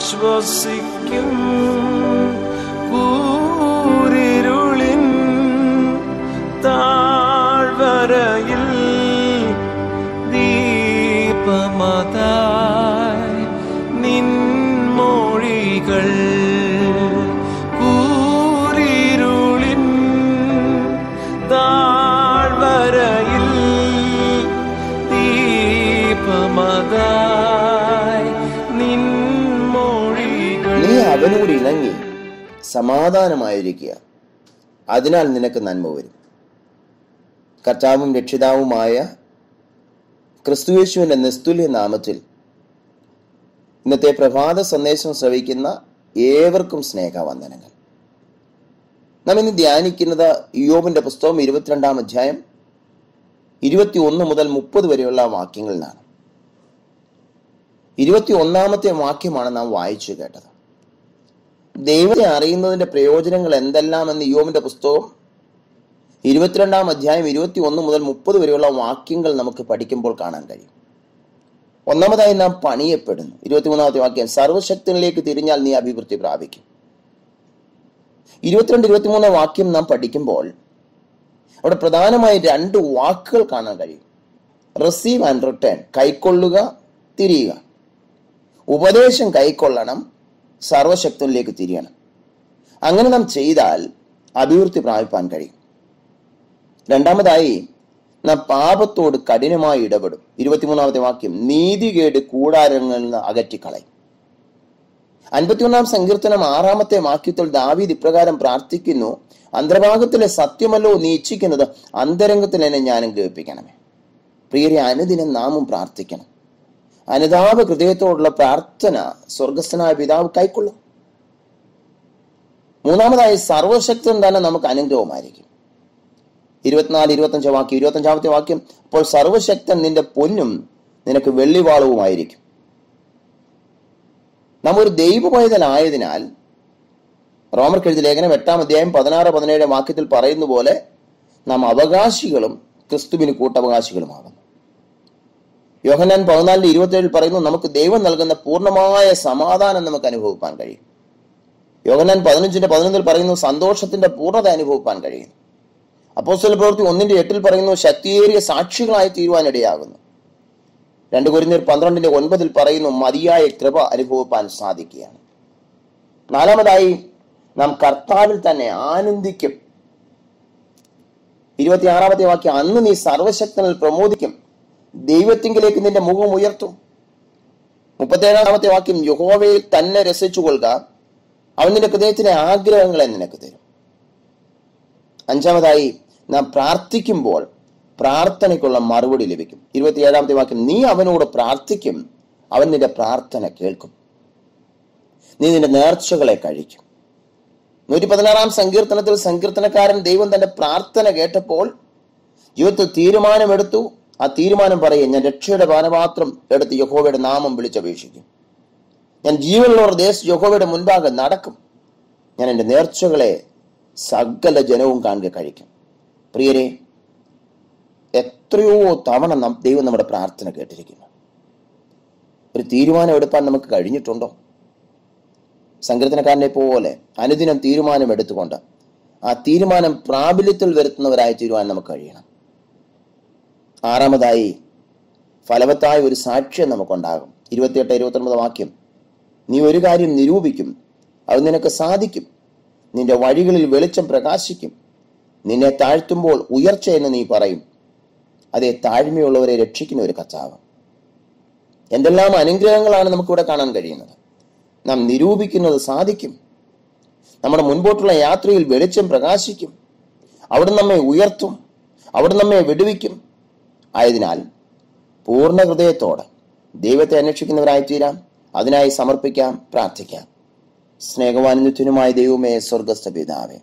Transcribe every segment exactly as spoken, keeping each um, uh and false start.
ആശ്വസിക്കും കൂരിരുളിൻ താഴ്വരയിൽ ദീപമതായി നിൻമൊഴികൾ കൂരിരുളിൻ താഴ്വരയിൽ ദീപമതായി നിൻമൊഴികൾ. നീ അവനോട് ഇണങ്ങി സമാധാനമായിരിക്കുക, അതിനാൽ നിനക്ക് നന്മ വരും. കർത്താവും രക്ഷിതാവുമായ ക്രിസ്തുയേശുവിന്റെ നിസ്തുല്യ നാമത്തിൽ ഇന്നത്തെ പ്രഭാത സന്ദേശം ശ്രവിക്കുന്ന ഏവർക്കും സ്നേഹവന്ദനങ്ങൾ. നാം ഇന്ന് ധ്യാനിക്കുന്നത് ഇയ്യോബിന്റെ പുസ്തകം ഇരുപത്തിരണ്ടാം അധ്യായം ഇരുപത്തി ഒന്ന് മുതൽ മുപ്പത് വരെയുള്ള വാക്യങ്ങളിലാണ്. ഇരുപത്തി ഒന്നാമത്തെ വാക്യമാണ് നാം വായിച്ചു കേട്ടത്. ദൈവത്തെ അറിയുന്നതിന്റെ പ്രയോജനങ്ങൾ എന്തെല്ലാം എന്ന് ഇയ്യോബിന്റെ പുസ്തകം ഇരുപത്തിരണ്ടാം അധ്യായം ഇരുപത്തി ഒന്ന് മുതൽ മുപ്പത് വരെയുള്ള വാക്യങ്ങൾ നമുക്ക് പഠിക്കുമ്പോൾ കാണാൻ കഴിയും. ഒന്നാമതായി നാം പണിയപ്പെടുന്നു. ഇരുപത്തിമൂന്നാമത്തെ വാക്യം, സർവശക്തനിലേക്ക് തിരിഞ്ഞാൽ നീ അഭിവൃദ്ധി പ്രാപിക്കും. ഇരുപത്തിരണ്ട് ഇരുപത്തിമൂന്ന് വാക്യം നാം പഠിക്കുമ്പോൾ അവിടെ പ്രധാനമായി രണ്ട് വാക്കുകൾ കാണാൻ കഴിയും. റിസീവ് ആൻഡ് റിട്ടേൺ, കൈക്കൊള്ളുക, തിരിയുക. ഉപദേശം കൈക്കൊള്ളണം, സർവശക്തനിലേക്ക് തിരിയണം. അങ്ങനെ നാം ചെയ്താൽ അഭിവൃദ്ധി പ്രാപിപ്പാൻ കഴിയും. രണ്ടാമതായി നാം പാപത്തോട് കഠിനമായി ഇടപെടും. ഇരുപത്തിമൂന്നാമത്തെ വാക്യം, നീതികേട് കൂടാരങ്ങളിൽ നിന്ന് അകറ്റിക്കളയും. അൻപത്തിയൊന്നാം സങ്കീർത്തനം ആറാമത്തെ വാക്യത്തിൽ ദാവീദ് ഇപ്രകാരം പ്രാർത്ഥിക്കുന്നു, അന്തർഭാഗത്തിലെ സത്യമല്ലോ നീ ഇച്ഛിക്കുന്നത്, അന്തരംഗത്തിൽ എന്നെ ജ്ഞാനം ഗ്രഹിപ്പിക്കണമേ. പ്രിയരെ, അനുദിനം നാമും പ്രാർത്ഥിക്കണം. അനുതാപ ഹൃദയത്തോടുള്ള പ്രാർത്ഥന സ്വർഗസ്ഥനായ പിതാവ് കൈക്കൊള്ളും. മൂന്നാമതായി സർവശക്തൻ തന്നെ നമുക്ക് അനുഗ്രഹമായിരിക്കും. ഇരുപത്തിനാല് ഇരുപത്തഞ്ച് വാക്യം ഇരുപത്തഞ്ചാമത്തെ വാക്യം, അപ്പോൾ സർവശക്തൻ നിന്റെ പൊന്നും നിനക്ക് വെള്ളിവാളവുമായിരിക്കും. നാം ഒരു ദൈവ പൈതലായതിനാൽ റോമർക്ക് എഴുതിയ ലേഖനം എട്ടാം അധ്യായം പതിനാറ് പതിനേഴ് വാക്യത്തിൽ പറയുന്ന പോലെ നാം അവകാശികളും ക്രിസ്തുവിന് കൂട്ടവകാശികളുമാകുന്നു. യോഹന്നാൻ പതിനാലിന്റെ ഇരുപത്തിയേഴിൽ പറയുന്നു, നമുക്ക് ദൈവം നൽകുന്ന പൂർണ്ണമായ സമാധാനം നമുക്ക് അനുഭവിപ്പാൻ കഴിയും. യോഹന്നാൻ പതിനഞ്ചിന്റെ പതിനൊന്നിൽ പറയുന്നു, സന്തോഷത്തിന്റെ പൂർണ്ണത അനുഭവിപ്പാൻ കഴിയും. അപ്പോസ്തല പ്രവൃത്തി ഒന്നിന്റെ എട്ടിൽ പറയുന്നു, ശക്തിയേറിയ സാക്ഷികളായി തീരുവാനിടയാകുന്നു. രണ്ട് കൊരിന്ത്യർ പന്ത്രണ്ടിന്റെ ഒൻപതിൽ പറയുന്നു, മതിയായ കൃപ അനുഭവിപ്പാൻ സാധിക്കുകയാണ്. നാലാമതായി നാം കർത്താവിൽ തന്നെ ആനന്ദിക്കും. ഇരുപത്തിയാറാമത്തെ വാക്യം, അന്ന് നീ സർവശക്തനിൽ പ്രമോദിക്കും, ദൈവത്തിങ്കിലേക്ക് നിന്റെ മുഖം ഉയർത്തും. മുപ്പത്തേഴാമത്തെ വാക്യം, യഹോവയിൽ തന്നെ രസിച്ചു കൊള്ളുക, അവൻ നിന്റെ ഹൃദയത്തിലെ ആഗ്രഹങ്ങളെ നിനക്ക് തരും. അഞ്ചാമതായി നാം പ്രാർത്ഥിക്കുമ്പോൾ പ്രാർത്ഥനയ്ക്കുള്ള മറുപടി ലഭിക്കും. ഇരുപത്തിയേഴാമത്തെ വാക്യം, നീ അവനോട് പ്രാർത്ഥിക്കും, അവൻ നിന്റെ പ്രാർത്ഥന കേൾക്കും, നീ നിന്റെ നേർച്ചകളെ കഴിക്കും. നൂറ്റി പതിനാറാം സങ്കീർത്തനത്തിൽ സങ്കീർത്തനക്കാരൻ ദൈവം തന്റെ പ്രാർത്ഥന കേട്ടപ്പോൾ ജീവിതത്തിൽ തീരുമാനമെടുത്തു. ആ തീരുമാനം പറയും, ഞാൻ രക്ഷയുടെ പാനപാത്രം എടുത്ത് യഹോവയുടെ നാമം വിളിച്ചപേക്ഷിക്കും. ഞാൻ ജീവനുള്ളവർ ദേശ യഹോവയുടെ മുൻപാകെ നടക്കും. ഞാൻ എൻ്റെ നേർച്ചകളെ സകല ജനവും കാണുക കഴിക്കും. പ്രിയരെ, എത്രയോ തവണ നാം ദൈവം നമ്മുടെ പ്രാർത്ഥന കേട്ടിരിക്കുന്നു. ഒരു തീരുമാനം എടുപ്പാൻ നമുക്ക് കഴിഞ്ഞിട്ടുണ്ടോ? സങ്കീർത്തനക്കാരനെ പോലെ അനുദിനം തീരുമാനം എടുത്തുകൊണ്ട് ആ തീരുമാനം പ്രാബല്യത്തിൽ വരുത്തുന്നവരായി തീരുവാൻ നമുക്ക് കഴിയണം. ആറാമതായി ഫലവത്തായ ഒരു സാക്ഷ്യം നമുക്കുണ്ടാകും. ഇരുപത്തിയെട്ട് ഇരുപത്തൊൻപത് വാക്യം, നീ ഒരു കാര്യം നിരൂപിക്കും, അത് നിനക്ക് സാധിക്കും, നിന്റെ വഴികളിൽ വെളിച്ചം പ്രകാശിക്കും, നിന്നെ താഴ്ത്തുമ്പോൾ ഉയർച്ച എന്ന് നീ പറയും, അതേ താഴ്മയുള്ളവരെ രക്ഷിക്കുന്ന ഒരു കർത്താവ്. എന്തെല്ലാം അനുഗ്രഹങ്ങളാണ് നമുക്കിവിടെ കാണാൻ കഴിയുന്നത്. നാം നിരൂപിക്കുന്നത് സാധിക്കും. നമ്മുടെ മുൻപോട്ടുള്ള യാത്രയിൽ വെളിച്ചം പ്രകാശിക്കും. അവിടെ നമ്മെ ഉയർത്തും, അവിടെ നമ്മെ വിടുവിക്കും. ആയതിനാൽ പൂർണ്ണ ഹൃദയത്തോടെ ദൈവത്തെ അന്വേഷിക്കുന്നവരായി തീരാം. അതിനായി സമർപ്പിക്കാം, പ്രാർത്ഥിക്കാം. സ്നേഹവാനുത്യനുമായ ദൈവമേ, സ്വർഗസ്ഥ പിതാവേ,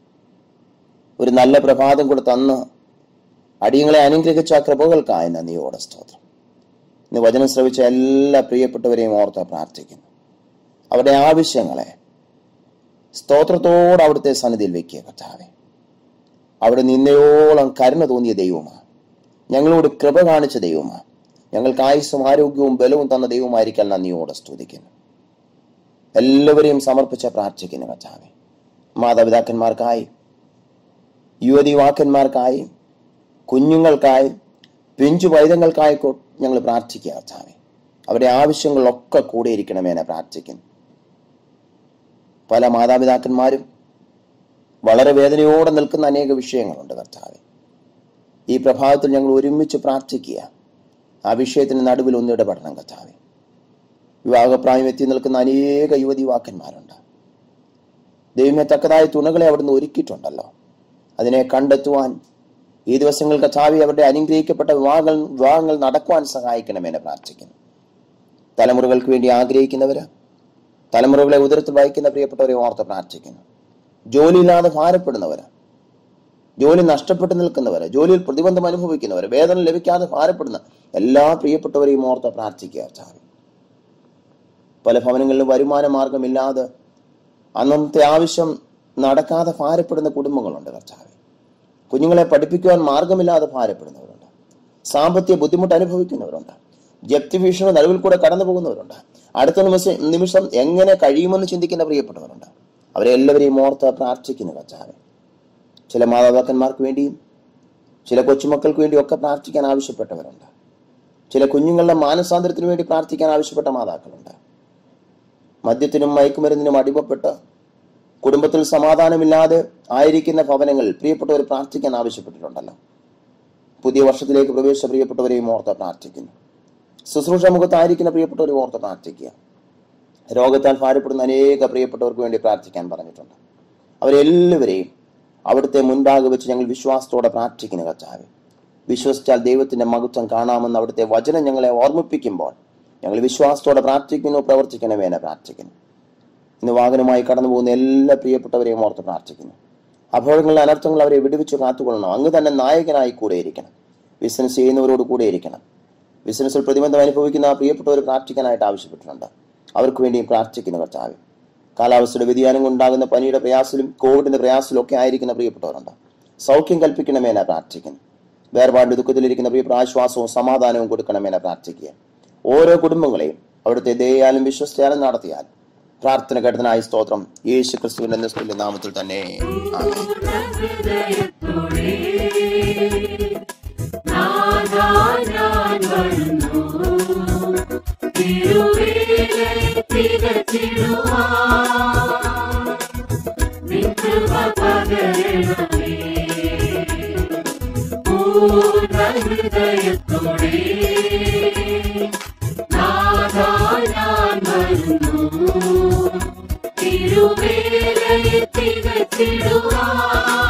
ഒരു നല്ല പ്രഭാതം കൂടെ തന്ന് അടിയങ്ങളെ അനുഗ്രഹിച്ച കൃപകൾക്കായി നന്ദിയോടെ സ്തോത്രം. ഇന്ന് വചനം ശ്രവിച്ച എല്ലാ പ്രിയപ്പെട്ടവരെയും ഓർത്ത് പ്രാർത്ഥിക്കുന്നു. അവരുടെ ആവശ്യങ്ങളെ സ്തോത്രത്തോടെ അവിടുത്തെ സന്നിധിയിൽ വെക്കുക കർത്താവേ. അവിടെ നിന്നയോളം കരുണ തോന്നിയ ദൈവമാണ്, ഞങ്ങളോട് കൃപ കാണിച്ച ദൈവമാണ്, ഞങ്ങൾക്ക് ആയുസ്സും ആരോഗ്യവും ബലവും തന്ന ദൈവമായിരിക്കാൻ നന്ദിയോടെ സ്തുതിക്കുന്നു. എല്ലാവരെയും സമർപ്പിച്ച പ്രാർത്ഥിക്കുന്നു കർത്താവേ. മാതാപിതാക്കന്മാർക്കായി, യുവതി യുവാക്കന്മാർക്കായി, കുഞ്ഞുങ്ങൾക്കായി, പിഞ്ചു പൈതങ്ങൾക്കായി ഞങ്ങൾ പ്രാർത്ഥിക്കുക കർത്താവേ. അവരുടെ ആവശ്യങ്ങളിലൊക്കെ കൂടിയിരിക്കണമേ എന്ന് പ്രാർത്ഥിക്കുന്നു. പല മാതാപിതാക്കന്മാരും വളരെ വേദനയോടെ നിൽക്കുന്ന അനേക വിഷയങ്ങളുണ്ട് കർത്താവേ. ഈ പ്രഭാതത്തിൽ ഞങ്ങൾ ഒരുമിച്ച് പ്രാർത്ഥിക്കുക. ആ വിഷയത്തിന് നടുവിൽ ഒന്ന് ഇടപെടണം കർത്താവേ. വിവാഹപ്രായം എത്തി നിൽക്കുന്ന അനേക യുവതി യുവാക്കന്മാരുണ്ട്. ദൈവമേ, തക്കതായ തുണകളെ അവിടുന്ന് ഒരുക്കിയിട്ടുണ്ടല്ലോ. അതിനെ കണ്ടെത്തുവാൻ ഈ ദിവസങ്ങൾ കർത്താവേ അവരുടെ അനുഗ്രഹിക്കപ്പെട്ട വിവാഹങ്ങൾ വിവാഹങ്ങൾ നടക്കുവാൻ സഹായിക്കണമെന്ന് പ്രാർത്ഥിക്കുന്നു. തലമുറകൾക്ക് വേണ്ടി ആഗ്രഹിക്കുന്നവര്, തലമുറകളെ ഉദരത്തിൽ വഹിക്കുന്ന പ്രിയപ്പെട്ടവരെ ഓർത്ത് പ്രാർത്ഥിക്കുന്നു. ജോലിയില്ലാതെ ഭാരപ്പെടുന്നവര്, ജോലി നഷ്ടപ്പെട്ടു നിൽക്കുന്നവര്, ജോലിയിൽ പ്രതിബന്ധം അനുഭവിക്കുന്നവര്, വേതനം ലഭിക്കാതെ ഭാരപ്പെടുന്ന എല്ലാ പ്രിയപ്പെട്ടവരെയും ഓർത്ത് പ്രാർത്ഥിക്കുക കർത്താവേ. പല ഭവനങ്ങളിലും വരുമാന മാർഗമില്ലാതെ അന്നത്തെ ആവശ്യം നടക്കാതെ ഭാരപ്പെടുന്ന കുടുംബങ്ങളുണ്ട് കർത്താവേ. കുഞ്ഞുങ്ങളെ പഠിപ്പിക്കുവാൻ മാർഗമില്ലാതെ ഭാരപ്പെടുന്നവരുണ്ട്. സാമ്പത്തിക ബുദ്ധിമുട്ട് അനുഭവിക്കുന്നവരുണ്ട്. ജപ്തി ഭീഷണി നടുവിൽ കൂടെ കടന്നു പോകുന്നവരുണ്ട്. അടുത്ത നിമിഷം നിമിഷം എങ്ങനെ കഴിയുമെന്ന് ചിന്തിക്കുന്ന പ്രിയപ്പെട്ടവരുണ്ട്. അവരെ എല്ലാവരെയും ഓർത്ത് പ്രാർത്ഥിക്കുന്നു കർത്താവേ. ചില മാതാപിതാക്കന്മാർക്ക് വേണ്ടിയും ചില കൊച്ചുമക്കൾക്ക് വേണ്ടിയും ഒക്കെ പ്രാർത്ഥിക്കാൻ ആവശ്യപ്പെട്ടവരുണ്ട്. ചില കുഞ്ഞുങ്ങളുടെ മാനസാന്തരത്തിന് വേണ്ടി പ്രാർത്ഥിക്കാൻ ആവശ്യപ്പെട്ട മാതാക്കളുണ്ട്. മദ്യത്തിനും മയക്കുമരുന്നിനും അടിമപ്പെട്ട് കുടുംബത്തിൽ സമാധാനമില്ലാതെ ആയിരിക്കുന്ന ഭവനങ്ങളിൽ പ്രിയപ്പെട്ടവർ പ്രാർത്ഥിക്കാൻ ആവശ്യപ്പെട്ടിട്ടുണ്ടല്ലോ. പുതിയ വർഷത്തിലേക്ക് പ്രവേശിച്ച പ്രിയപ്പെട്ടവരെയും ഓർത്ത് പ്രാർത്ഥിക്കുന്നു. ശുശ്രൂഷ മുഖത്തായിരിക്കുന്ന പ്രിയപ്പെട്ടവരെ ഓർത്ത് പ്രാർത്ഥിക്കുക. രോഗത്താൽ ഭാരപ്പെടുന്ന അനേക പ്രിയപ്പെട്ടവർക്ക് വേണ്ടി പ്രാർത്ഥിക്കാൻ പറഞ്ഞിട്ടുണ്ട്. അവരെല്ലാവരെയും അവിടുത്തെ മുൻപാകെ വെച്ച് ഞങ്ങൾ വിശ്വാസത്തോടെ പ്രാർത്ഥിക്കുന്നു കർത്താവേ. വിശ്വസിച്ചാൽ ദൈവത്തിന്റെ മഹത്വം കാണാമെന്ന് അവിടുത്തെ വചനം ഞങ്ങളെ ഓർമ്മിപ്പിക്കുമ്പോൾ ഞങ്ങൾ വിശ്വാസത്തോടെ പ്രാർത്ഥിക്കുന്നു. പ്രവർത്തിക്കണമേ എന്ന് പ്രാർത്ഥിക്കുന്നു. ഇന്ന് വാഹനമായി കടന്നു പോകുന്ന എല്ലാ പ്രിയപ്പെട്ടവരെയും ഓർത്ത് പ്രാർത്ഥിക്കുന്നു. അപകടങ്ങളുടെ അനർത്ഥങ്ങൾ അവരെ വിടുവിച്ച് കാത്തുകൊള്ളണം. അങ്ങ് തന്നെ നായകനായി കൂടെ ഇരിക്കണം. ബിസിനസ് ചെയ്യുന്നവരോട് കൂടെ ഇരിക്കണം. ബിസിനസ്സിൽ പ്രതിബന്ധം അനുഭവിക്കുന്ന ആ പ്രിയപ്പെട്ടവർ പ്രാർത്ഥിക്കാനായിട്ട് ആവശ്യപ്പെട്ടിട്ടുണ്ട്. അവർക്ക് വേണ്ടിയും പ്രാർത്ഥിക്കുന്നു കർത്താവേ. കാലാവസ്ഥയുടെ വ്യതിയാനം കൊണ്ടുണ്ടാകുന്ന പനിയുടെ പ്രയാസത്തിലും കോവിഡിന്റെ പ്രയാസത്തിലും ഒക്കെ ആയിരിക്കുന്ന പ്രിയപ്പെട്ടവരുണ്ട്. സൗഖ്യം കൽപ്പിക്കണമെന്ന് പ്രാർത്ഥിക്കുന്നു. വേർപാട് ദുഃഖത്തിലിരിക്കുന്ന പ്രിയപ്പെട്ട ആശ്വാസവും സമാധാനവും കൊടുക്കണമെന്ന് പ്രാർത്ഥിക്കുക. ഓരോ കുടുംബങ്ങളെയും അവിടുത്തെ ദയാലും വിശ്വസ്തയാലും നടത്തിയാൽ പ്രാർത്ഥന കേട്ടതിനായി സ്തോത്രം. യേശു ക്രിസ്തുവിന്റെ നിസ്തുല്യ നാമത്തിൽ തന്നെ ആമേൻ. തിരുവേലയിൽ തികച്ചിടുവാൻ